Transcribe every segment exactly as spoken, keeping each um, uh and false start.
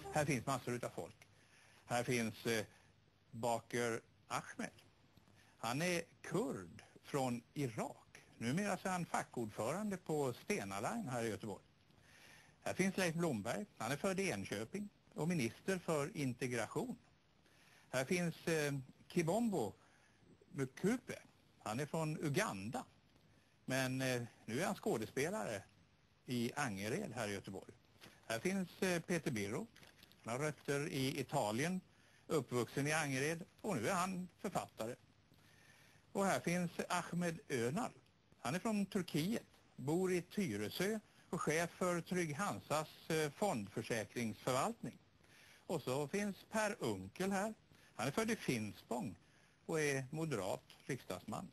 Här finns massor utav folk. Här finns eh, Baker Ahmed. Han är kurd från Irak. Numera är han fackordförande på Stena Line här i Göteborg. Här finns Leif Blomberg. Han är född i Enköping och minister för integration. Här finns eh, Kibombo Mukupe. Han är från Uganda. Men eh, nu är han skådespelare i Angered här i Göteborg. Här finns eh, Peter Birro. Han har rötter i Italien, uppvuxen i Angered och nu är han författare. Och här finns Ahmed Önal. Han är från Turkiet, bor i Tyresö och chef för Trygg Hansas eh, fondförsäkringsförvaltning. Och så finns Per Unkel här. Han är född i Finspång och är moderat riksdagsman.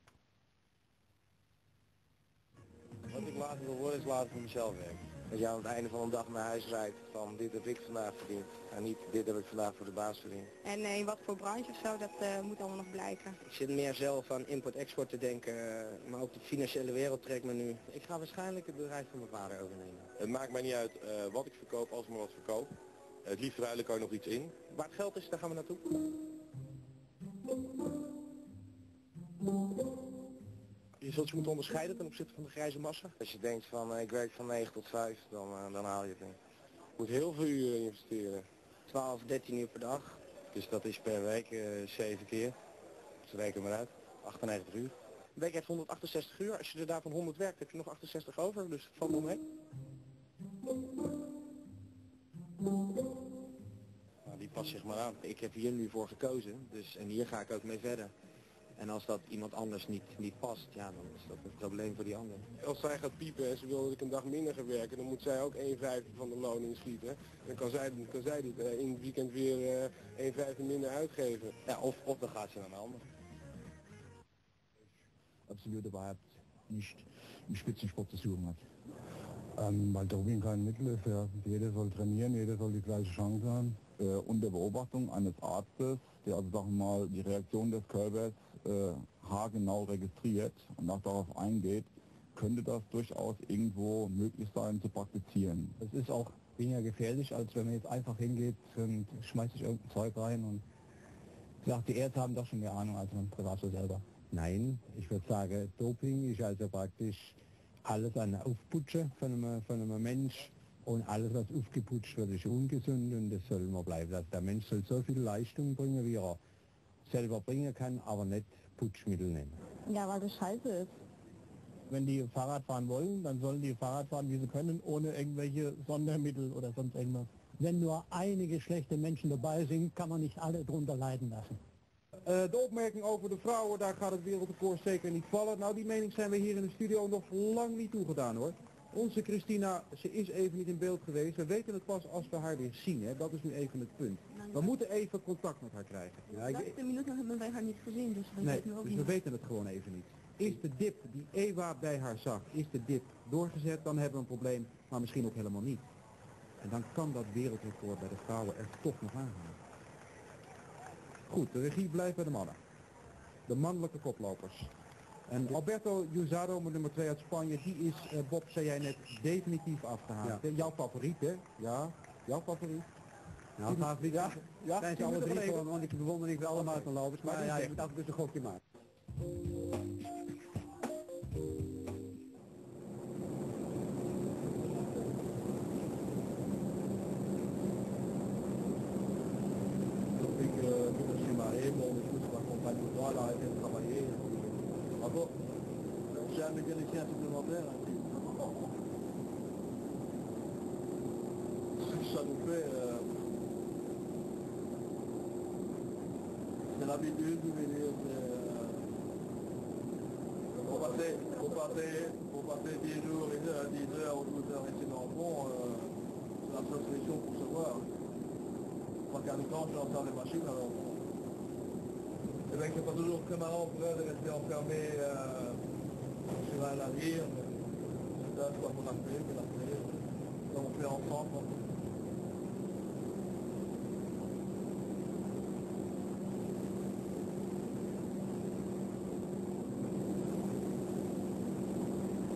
Wat ik later wil worden is later voor mezelf werken. Dat je aan het einde van de dag naar huis rijdt van dit heb ik vandaag verdiend. En niet dit heb ik vandaag voor de baas verdiend. En in wat voor branche of zo, dat uh, moet allemaal nog blijken. Ik zit meer zelf aan import-export te denken, uh, maar ook de financiële wereld trekt me nu. Ik ga waarschijnlijk het bedrijf van mijn vader overnemen. Het maakt mij niet uit uh, wat ik verkoop als ik maar wat verkoop. Uh, het liefst ruil ik er nog iets in. Waar het geld is, daar gaan we naartoe. Je zult je moeten onderscheiden ten opzichte van de grijze massa. Als je denkt van uh, ik werk van negen tot vijf, dan, uh, dan haal je het in. Je moet heel veel uren investeren. twaalf, dertien uur per dag. Dus dat is per week uh, zeven keer. Dus reken maar uit. achtennegentig uur. Een week heeft honderdachtenzestig uur. Als je er daarvan honderd werkt, heb je nog achtenzestig over. Dus het valt wel mee. Nou, die past zich maar aan. Ik heb hier nu voor gekozen. Dus, en hier ga ik ook mee verder. En als dat iemand anders niet, niet past, ja, dan is dat een probleem voor die ander. Als zij gaat piepen en ze wil dat ik een dag minder ga werken, dan moet zij ook een vijfde van de loon inschieten. Dan kan zij, kan zij dit uh, in het weekend weer uh, een vijfde minder uitgeven. Ja, of, of dan gaat ze naar een ander. Absolut überhaupt nicht im Spitzensport zu suchen hat. Ähm, weil Doping kein Mittel ist, ja. Jeder soll trainieren, jeder soll die gleiche Chance haben. Äh, unter Beobachtung eines Arztes, der also sagen wir mal die Reaktion des Körpers äh, haargenau registriert und auch darauf eingeht, könnte das durchaus irgendwo möglich sein zu praktizieren. Es ist auch weniger gefährlich, als wenn man jetzt einfach hingeht und schmeißt sich irgendein Zeug rein und sagt, die Ärzte haben doch schon mehr Ahnung als man Privatler selber. Nein, ich würde sagen, Doping ist also praktisch alles eine Aufputsche von einem, von einem Mensch und alles, was aufgeputscht wird, ist ungesund und das soll immer bleiben. Also der Mensch soll so viel Leistung bringen, wie er selber bringen kann, aber nicht Putschmittel nehmen. Ja, weil das scheiße ist. Wenn die Fahrrad fahren wollen, dann sollen die Fahrrad fahren, wie sie können, ohne irgendwelche Sondermittel oder sonst irgendwas. Wenn nur einige schlechte Menschen dabei sind, kann man nicht alle drunter leiden lassen. Uh, de opmerking over de vrouwen, daar gaat het wereldrecord zeker niet vallen. Nou, die mening zijn we hier in de studio nog lang niet toegedaan hoor. Onze Christina, ze is even niet in beeld geweest. We weten het pas als we haar weer zien, hè. Dat is nu even het punt. We moeten even contact met haar krijgen. Ja, ik... De minuut nog hebben wij haar niet gezien, dus we nee, weten ook dus niet. we weten het gewoon even niet. Is de dip die Ewa bij haar zag, is de dip doorgezet, dan hebben we een probleem, maar misschien ook helemaal niet. En dan kan dat wereldrecord bij de vrouwen er toch nog aangaan. Goed, de regie blijft bij de mannen. De mannelijke koplopers. En Alberto Juzado, met nummer twee uit Spanje, die is, uh, Bob, zei jij net, definitief afgehaald. Ja. Jouw favoriet, hè? Ja, jouw favoriet. Nou, favoriet, ja, ja, zijn ze alle drie gewoon, want ik bewonder niet alle marathonlopers, maar, maar ja, je moet af en toe een gokje maken. Bravo. J'ai jamais vérifié un supplémentaire. Ça nous fait... Euh, c'est l'habitude de venir... Euh, pour passer, pour passer, pour passer dix jours, dix heures ou douze heures ici dans le fond, euh, c'est la seule solution pour se voir. Trois quarts du temps, je suis en train des machines alors. C'est vrai que c'est pas toujours très marrant pour eux de rester enfermé euh, sur un navire, mais c'est ça quoi qu'on a fait, qu'on a fait, qu'on fait ensemble.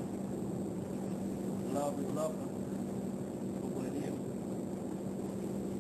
Love is love, on pourrait dire.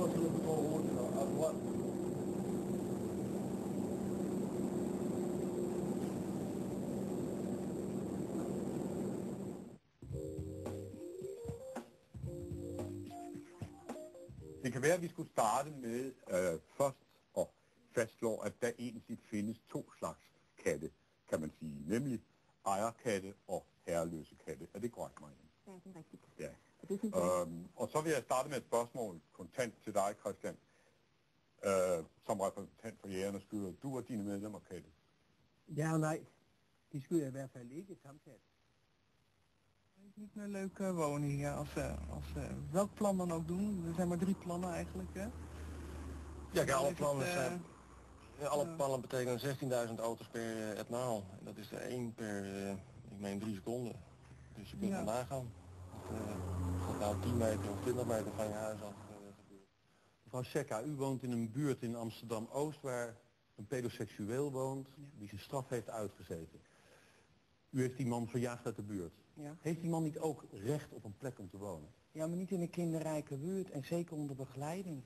Det kan være, at vi skulle starte med øh, først at fastslå, at der egentlig findes to slags katte, kan man sige, nemlig ejerkatte og herreløse katte. Er det korrekt, Marianne? Ja, det er rigtigt. Ja. Og det synes jeg, Øhm, og så vil jeg starte med et spørgsmål kontant til dig, Christian, øh, som repræsentant for Jægernes Skyder. Du og dine medlemmer katte. Ja og nej. Die schuur in hvert geval ikke samtidig. Niet meer leuke woningen als, uh, als uh, welk plan dan ook doen. Er zijn maar drie plannen eigenlijk. Hè? Ja, kijk, alle Is het, plannen uh, zijn... Ja, alle uh, plannen betekenen zestienduizend auto's per uh, etmaal. En dat is er één per, uh, ik meen drie seconden. Dus je kunt Ja. wel nagaan. Dat, uh, dat nou tien meter of twintig meter van je huis af uh, gebeurt. Mevrouw Sekka, u woont in een buurt in Amsterdam-Oost waar een pedoseksueel woont die zijn straf heeft uitgezeten. U heeft die man verjaagd uit de buurt. Ja. Heeft die man niet ook recht op een plek om te wonen? ja, maar niet in een kinderrijke buurt en zeker onder begeleiding.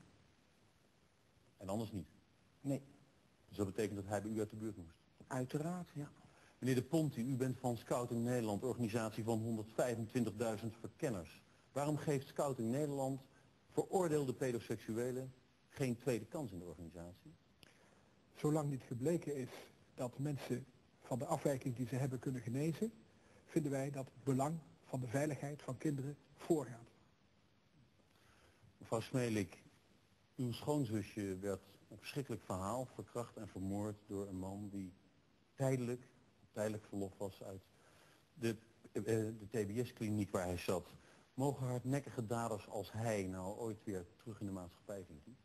En anders niet? Nee, Dus dat betekent dat hij bij u uit de buurt moest? uiteraard, ja. Meneer De Ponti, u bent van Scouting Nederland, organisatie van honderdvijfentwintigduizend verkenners. Waarom geeft Scouting Nederland veroordeelde pedoseksuelen geen tweede kans in de organisatie? Zolang niet gebleken is dat mensen van de afwijking die ze hebben kunnen genezen, vinden wij dat het belang van de veiligheid van kinderen voorgaat. Mevrouw Smelik, uw schoonzusje werd een verschrikkelijk verhaal, verkracht en vermoord door een man die tijdelijk, tijdelijk verlof was uit de, uh, de T B S-kliniek waar hij zat. Mogen hardnekkige daders als hij nou ooit weer terug in de maatschappij, vindt u?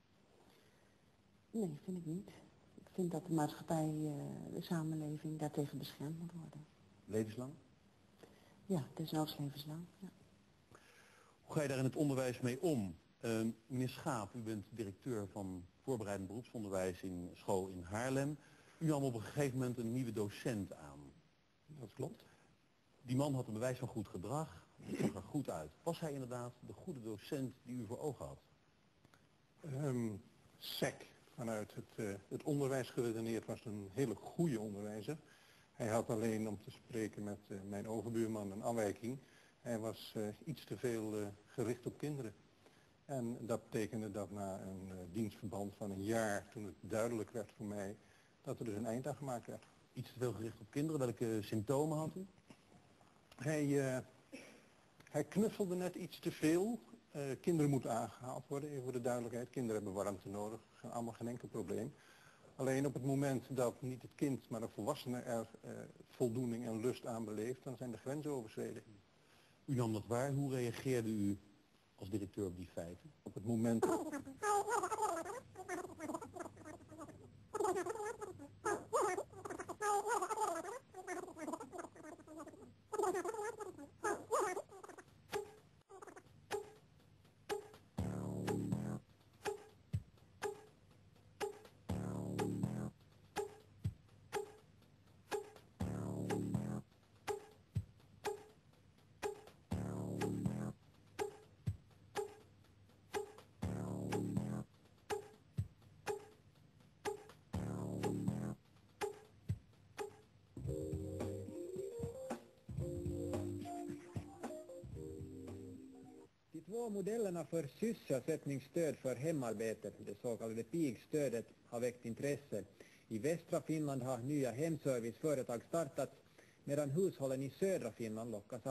nee, vind ik niet. Ik vind dat de maatschappij, uh, de samenleving daartegen beschermd moet worden. Levenslang? Ja, desnoods levenslang. Ja. Hoe ga je daar in het onderwijs mee om? Uh, meneer Schaap, u bent directeur van voorbereidend beroepsonderwijs in school in Haarlem. U nam op een gegeven moment een nieuwe docent aan. Dat klopt. Die man had een bewijs van goed gedrag, die zag er goed uit. Was hij inderdaad de goede docent die u voor ogen had? Um, S E C, vanuit het, uh, het onderwijs geredeneerd, was een hele goede onderwijzer. Hij had alleen, om te spreken met uh, mijn overbuurman, een afwijking. Hij was uh, iets te veel uh, gericht op kinderen. En dat betekende dat na een uh, dienstverband van een jaar, toen het duidelijk werd voor mij, dat er dus een eind aan gemaakt werd. Iets te veel gericht op kinderen? Welke symptomen had u? Hij, uh, hij knuffelde net iets te veel. Uh, kinderen moeten aangehaald worden, even voor de duidelijkheid. Kinderen hebben warmte nodig, dat is allemaal geen enkel probleem. Alleen op het moment dat niet het kind, maar de volwassene er uh, voldoening en lust aan beleeft, dan zijn de grenzen overschreden. U nam dat waar. Hoe reageerde u als directeur op die feiten? Op het moment... De två modellerna för sysselsättningsstöd för hemarbete, det så kallade P I G-stödet, har väckt intresse. I västra Finland har nya hemserviceföretag startats, medan hushållen i södra Finland lockas